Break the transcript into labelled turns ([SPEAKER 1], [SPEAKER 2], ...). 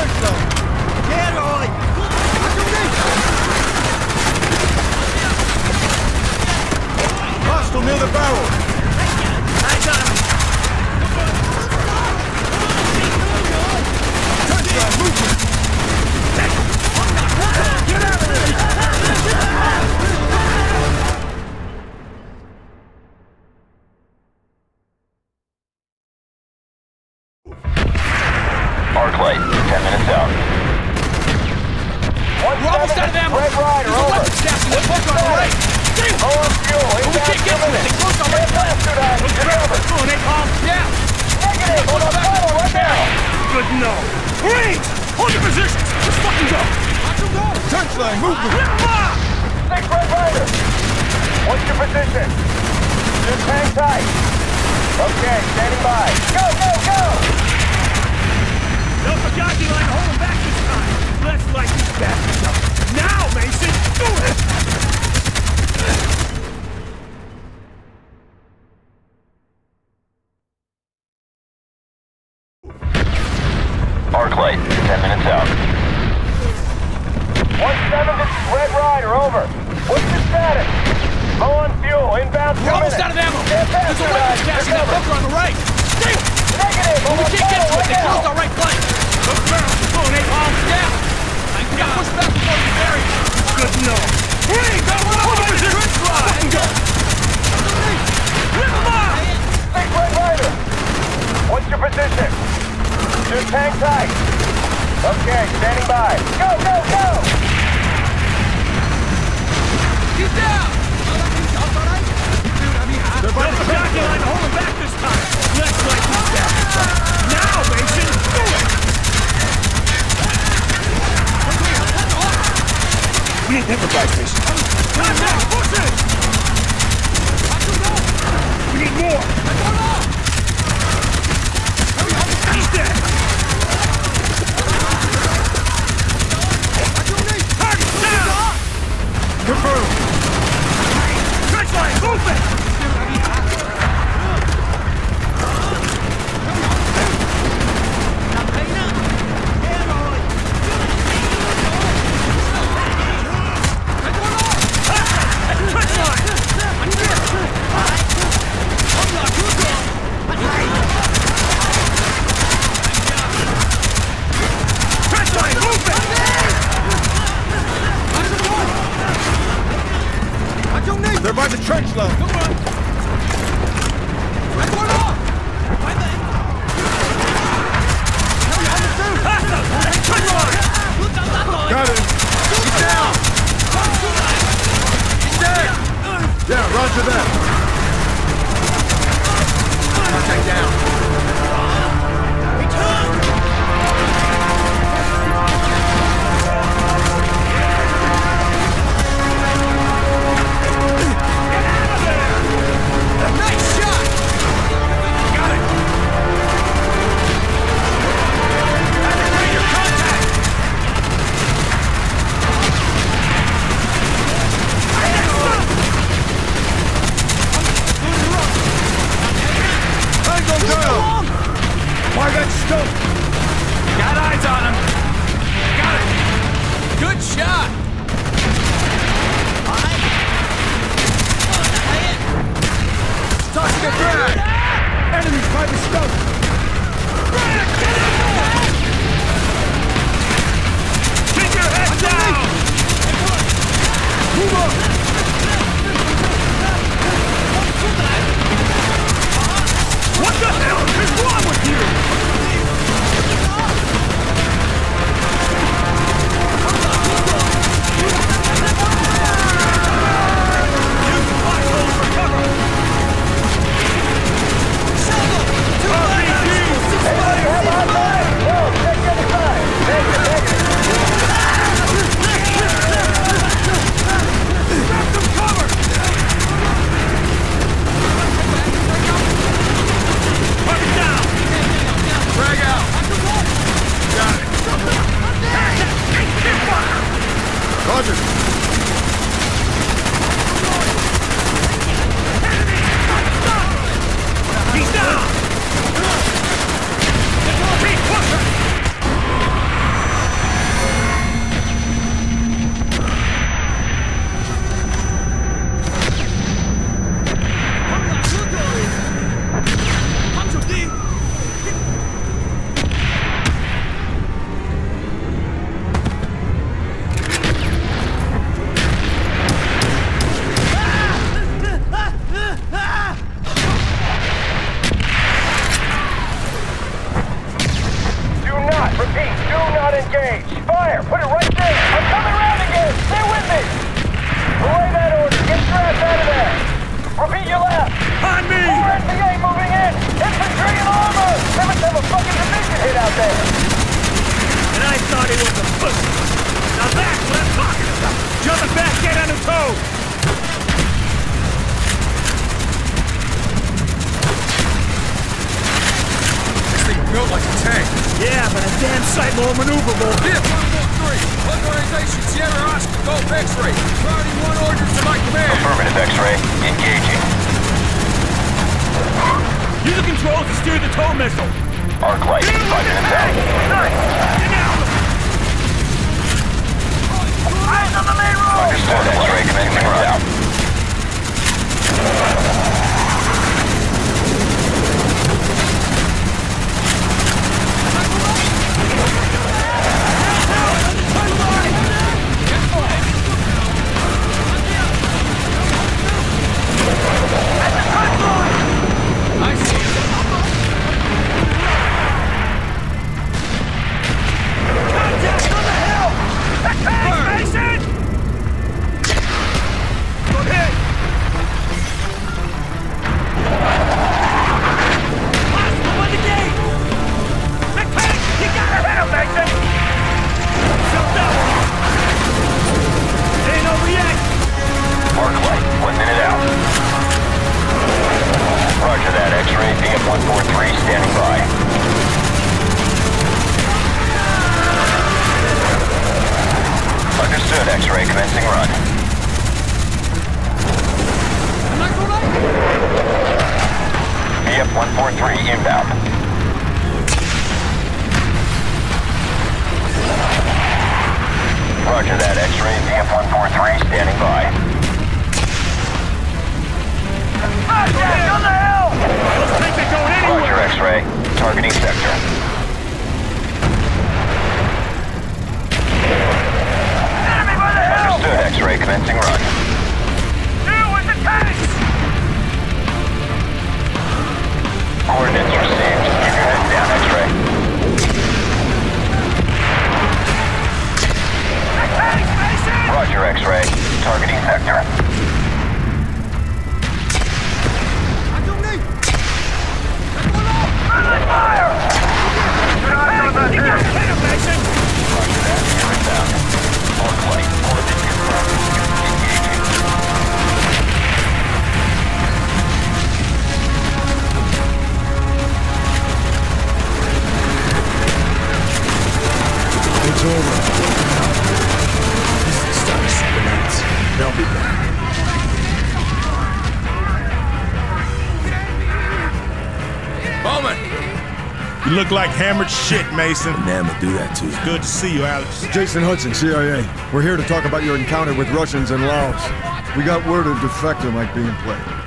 [SPEAKER 1] trench line!
[SPEAKER 2] Get on!
[SPEAKER 1] Hostile near the barrel!
[SPEAKER 2] I got him!
[SPEAKER 1] Trench line, movement!
[SPEAKER 2] Get out of there!
[SPEAKER 3] Arc light, 10 minutes out.
[SPEAKER 2] We're almost out of ammo!
[SPEAKER 3] Red Rider,
[SPEAKER 2] There's a
[SPEAKER 3] over.
[SPEAKER 2] weapons cache in that bunker on the right! Damn!
[SPEAKER 3] Low on fuel,
[SPEAKER 2] We
[SPEAKER 3] inbound
[SPEAKER 2] can't get to it! They closed our right flank!
[SPEAKER 3] Get over.
[SPEAKER 2] Come on, napalm! Yeah!
[SPEAKER 3] Negative, on the battle right now.
[SPEAKER 2] Good to know! Marines! Hold your positions! Let's fucking go!
[SPEAKER 1] Trench line, movement!
[SPEAKER 3] 6 Red Rider. What's your position? Just hang tight. Okay, standing by. Go, go, go!
[SPEAKER 2] No Pagaki line to hold him back this time! Let's light these bastards up! Now, Mason! Do it!
[SPEAKER 3] Arc light, 10 minutes out. 1-7, this is Red Rider, over. What's your status? Low on fuel, inbound 2
[SPEAKER 2] We're almost
[SPEAKER 3] minutes.
[SPEAKER 2] out of ammo!
[SPEAKER 3] Stand fast,
[SPEAKER 2] There's a weapons cache in that bunker on the right! Damn!
[SPEAKER 3] Negative,
[SPEAKER 2] We
[SPEAKER 3] on the
[SPEAKER 2] can't get to it!
[SPEAKER 3] battle right
[SPEAKER 2] They
[SPEAKER 3] now.
[SPEAKER 2] closed our right flank! Go barrels! Come on, napalm! Yeah! We gotta push back before we bury it! Good to know! Marines! Hold your position! Fucking go! Rip them off!
[SPEAKER 3] 6 Red Rider. What's your position? Just hang tight. Okay, standing by. Go, go, go!
[SPEAKER 2] He's down!
[SPEAKER 1] They're by
[SPEAKER 2] No
[SPEAKER 1] the trench
[SPEAKER 2] Pagaki
[SPEAKER 1] line!
[SPEAKER 2] line to hold him back this time! Let's light these bastards up! Now, Mason! Do it!
[SPEAKER 1] We need improvise station.
[SPEAKER 2] Contact! Push it!
[SPEAKER 1] We need more!
[SPEAKER 2] He's dead! Target down!
[SPEAKER 1] Confirmed!
[SPEAKER 2] Trench line, move it! Trench line! Trench line, move it!
[SPEAKER 1] They're by the trench line!
[SPEAKER 2] Trench line!
[SPEAKER 1] Got him! He's down! He's dead! Yeah, roger that! Contact down!
[SPEAKER 2] Nice shot! Got it! Bring your contact!
[SPEAKER 1] Tango down! Why that stuff?
[SPEAKER 2] Got eyes on him! Got it! Good shot!
[SPEAKER 1] Tossing a drag! Enemies by the stump!
[SPEAKER 2] Keep your head down!
[SPEAKER 1] Move up!
[SPEAKER 2] What the hell is wrong with you? Use the foxholes for cover!
[SPEAKER 3] Hey, have my back! Repeat, do not engage. Fire! Put it right there! I'm coming around again! Stay with me! Relay that order. Get your ass out of there! Repeat your left!
[SPEAKER 2] On me!
[SPEAKER 3] More NCA moving in! Infantry and armor! They must have a fucking division hit out there!
[SPEAKER 2] And I thought he was a pussy. Now that's what I'm talking about. Jumping back, get on his toes.
[SPEAKER 1] This thing built like a tank.
[SPEAKER 2] Yeah, but a damn sight more maneuverable.
[SPEAKER 1] Here, 143. Organization Sierra Oscar, Golf X-ray. Priority 1 orders to my command.
[SPEAKER 3] Affirmative X-ray. Engaging.
[SPEAKER 2] Use the controls to steer the tow missile.
[SPEAKER 3] Arc light. 5 minutes out. Eyes on the main road! Understood. X-ray commencing run.
[SPEAKER 1] I see him.
[SPEAKER 2] Contact on the hill! Attack, Mason! Go ahead! Hostile by the gate! Attack! You gotta hit him, Mason! Shut down! Ain't over yet!
[SPEAKER 3] Arc light. 1 minute out. Roger that. X-ray. BF-143 standing by. Understood. X-ray commencing run. BF-143 inbound. Roger that. X-ray. BF-143 standing by. Jack, on the hill!
[SPEAKER 2] Those tanks ain't going anywhere!
[SPEAKER 3] Roger, X-ray. Targeting sector. Enemy by the hill! Understood. X-ray commencing run. Deal with the tanks! Coordinates received. Keep your head down, X-ray. The tanks, Mason! Roger, X-ray. Targeting sector. Friendly fire! You got hit him, Mason! Roger that. Here inbound. Arc light. Coordinate confirmed. Engaging.
[SPEAKER 1] It's over. This is the start of something else. They'll be back. Bowman!
[SPEAKER 4] You look like hammered shit, Mason.
[SPEAKER 1] Man would do that to you.
[SPEAKER 4] Good to see you, Alex.
[SPEAKER 5] Jason Hudson, CIA. We're here to talk about your encounter with Russians in Laos. We got word a defector might be in play.